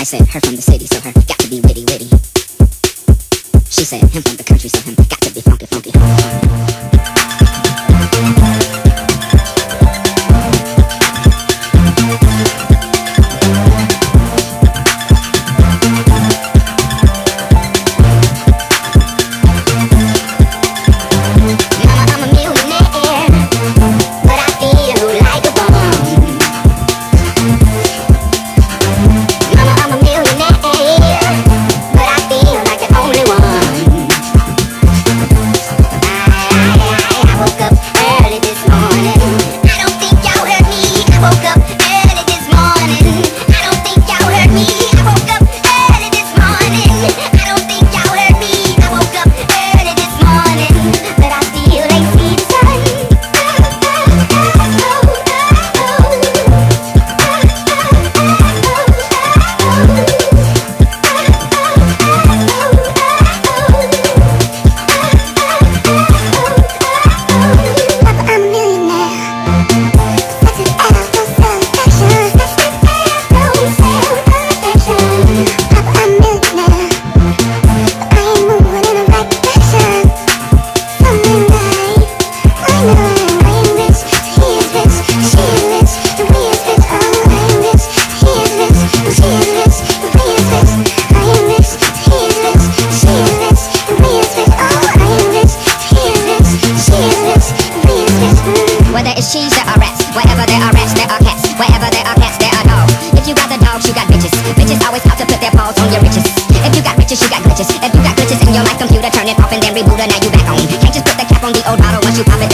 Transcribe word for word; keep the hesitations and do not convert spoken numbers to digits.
I said, her from the city, so her got to be witty, witty. She said, him from the country, so him got to be funky, funky, funky. Cheese, there are rats. Wherever there are rats, there are cats. Wherever there are cats, there are dogs. If you got the dogs, you got bitches. Bitches always out to put their paws on your riches. If you got riches, you got glitches. If you got glitches in your life computer, turn it off and then reboot her. Now you back on. Can't just put the cap on the old bottle once you pop it.